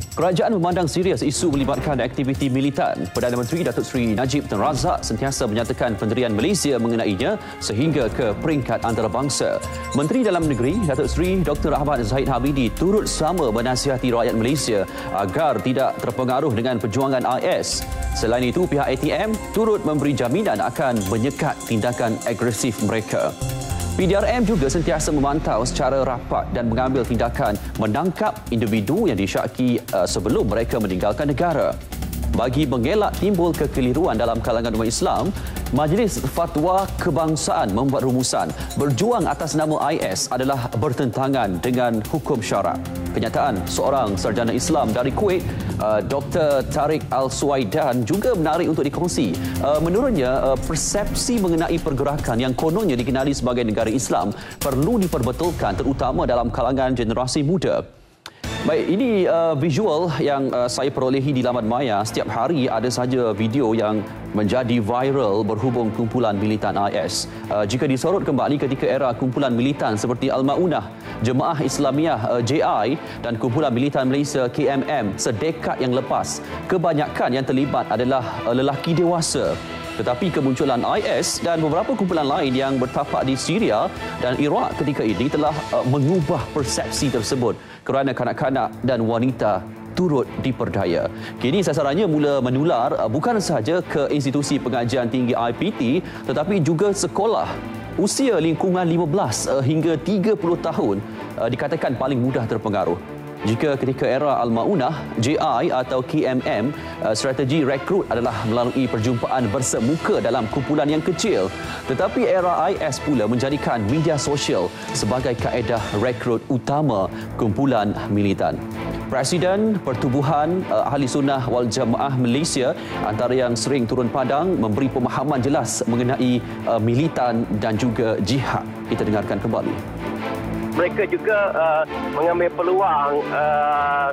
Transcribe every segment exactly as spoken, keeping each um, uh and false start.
Kerajaan memandang serius isu melibatkan aktiviti militan. Perdana Menteri Datuk Seri Najib Tun Razak sentiasa menyatakan pendirian Malaysia mengenainya sehingga ke peringkat antarabangsa. Menteri Dalam Negeri Datuk Seri Doktor Ahmad Zahid Hamidi turut sama menasihati rakyat Malaysia agar tidak terpengaruh dengan perjuangan I S. Selain itu, pihak A T M turut memberi jaminan akan menyekat tindakan agresif mereka. P D R M juga sentiasa memantau secara rapat dan mengambil tindakan menangkap individu yang disyaki uh, sebelum mereka meninggalkan negara. Bagi mengelak timbul kekeliruan dalam kalangan umat Islam, Majlis Fatwa Kebangsaan membuat rumusan berjuang atas nama I S adalah bertentangan dengan hukum syarak. Kenyataan seorang sarjana Islam dari Kuwait, uh, Doktor Tariq Al-Suwaidan juga menarik untuk dikongsi. Uh, menurutnya, uh, persepsi mengenai pergerakan yang kononnya dikenali sebagai negara Islam perlu diperbetulkan terutama dalam kalangan generasi muda. Baik, ini uh, visual yang uh, saya perolehi di laman maya. Setiap hari ada saja video yang menjadi viral berhubung kumpulan militan I S. Uh, jika disorot kembali ketika era kumpulan militan seperti Al-Ma'unah, Jemaah Islamiah uh, J I dan kumpulan militan Malaysia K M M sedekad yang lepas, kebanyakan yang terlibat adalah uh, lelaki dewasa. Tetapi kemunculan I S dan beberapa kumpulan lain yang bertapak di Syria dan Iraq ketika ini telah uh, mengubah persepsi tersebut kerana kanak-kanak dan wanita turut diperdaya. Kini sasarannya mula menular uh, bukan sahaja ke institusi pengajian tinggi I P T tetapi juga sekolah. Usia lingkungan lima belas uh, hingga tiga puluh tahun uh, dikatakan paling mudah terpengaruh. Jika ketika era Al-Ma'unah, J I atau K M M, strategi rekrut adalah melalui perjumpaan bersemuka dalam kumpulan yang kecil. Tetapi era I S pula menjadikan media sosial sebagai kaedah rekrut utama kumpulan militan. Presiden Pertubuhan Ahli Sunnah wal Jamaah Malaysia antara yang sering turun padang memberi pemahaman jelas mengenai militan dan juga jihad. Kita dengarkan kembali. Mereka juga uh, mengambil peluang uh,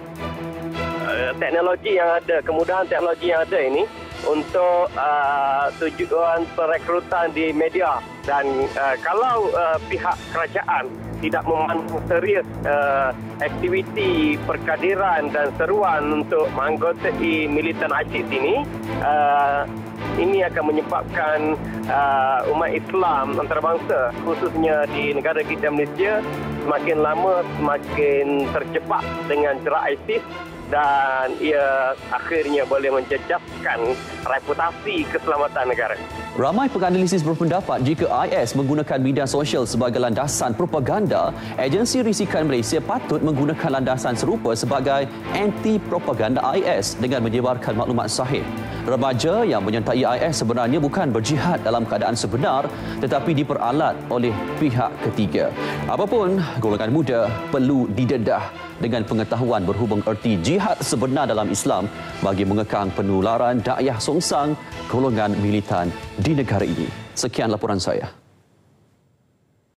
uh, teknologi yang ada, kemudahan teknologi yang ada ini untuk uh, tujuan perekrutan di media. Dan uh, kalau uh, pihak kerajaan tidak memandang serius uh, aktiviti perkadiran dan seruan untuk menganggotai militan ISIS ini, uh, ini akan menyebabkan uh, umat Islam antarabangsa khususnya di negara kita Malaysia semakin lama semakin terjebak dengan jerat ISIS dan ia akhirnya boleh menjejaskan reputasi keselamatan negara. Ramai penganalisis berpendapat jika I S menggunakan media sosial sebagai landasan propaganda, agensi risikan Malaysia patut menggunakan landasan serupa sebagai anti-propaganda I S dengan menyebarkan maklumat sahih. Remaja yang menyertai I S sebenarnya bukan berjihad dalam keadaan sebenar tetapi diperalat oleh pihak ketiga. Apapun, golongan muda perlu didedah dengan pengetahuan berhubung erti jihad sebenar dalam Islam bagi mengekang penularan dakwah songsang golongan militan di negara ini. Sekian laporan saya.